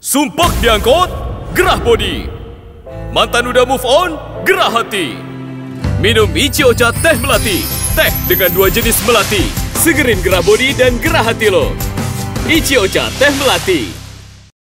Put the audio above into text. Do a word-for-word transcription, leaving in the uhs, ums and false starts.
Sumpak diangkut, gerah bodi. Mantan udah move on, gerah hati. Minum Ichi Ocha Teh Melati. Teh dengan dua jenis melati. Segerin gerah bodi dan gerah hati lo. Ichi Ocha Teh Melati.